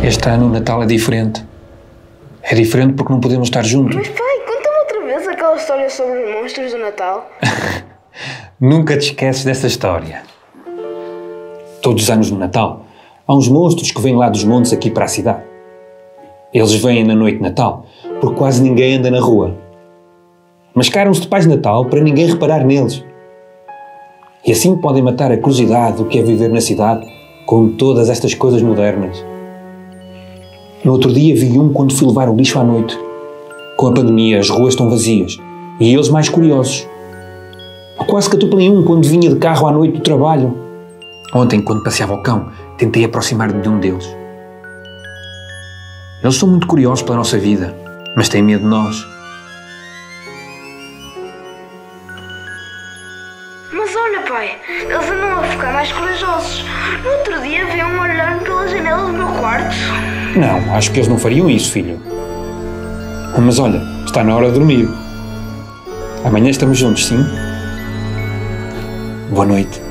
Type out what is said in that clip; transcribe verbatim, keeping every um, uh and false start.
Este ano o Natal é diferente. É diferente porque não podemos estar juntos. Mas pai, conta-me outra vez aquela história sobre os monstros do Natal. Nunca te esqueces dessa história. Todos os anos no Natal, há uns monstros que vêm lá dos montes aqui para a cidade. Eles vêm na noite de Natal, porque quase ninguém anda na rua. Mascaram-se de Pais de Natal para ninguém reparar neles. E assim podem matar a curiosidade do que é viver na cidade com todas estas coisas modernas. No outro dia vi um quando fui levar o lixo à noite. Com a pandemia, as ruas estão vazias e eles mais curiosos. Quase que atropelei um quando vinha de carro à noite do trabalho. Ontem, quando passeava o cão, tentei aproximar-me de um deles. Eles são muito curiosos pela nossa vida, mas têm medo de nós. Mas olha pai, eles andam a ficar mais corajosos. No outro dia vi um olhando pela janela do meu quarto. Não, acho que eles não fariam isso, filho. Mas olha, está na hora de dormir. Amanhã estamos juntos, sim? Boa noite.